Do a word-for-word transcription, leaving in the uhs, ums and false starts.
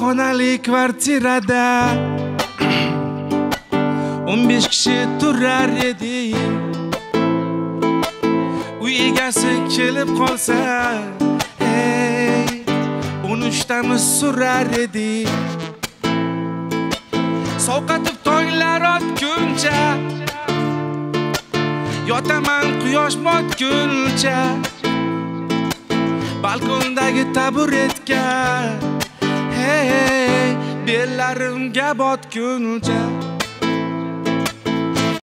xonali kvartirada o'n besh kishi turar edi. Uy egasi kelib qolsa, hey, o'n uchtamiz surar edi. Sovqatib tonglar otguncha, yotaman quyosh botguncha, balkondagi taburetga, hey, bellarimga botguncha.